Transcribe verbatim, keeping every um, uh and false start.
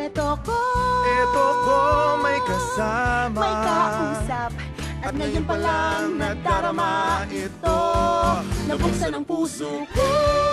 Eto ko, Eto ko may kasama, may kausap, at ngayon pa lang nadarama ito. Nabuksan ang puso ko.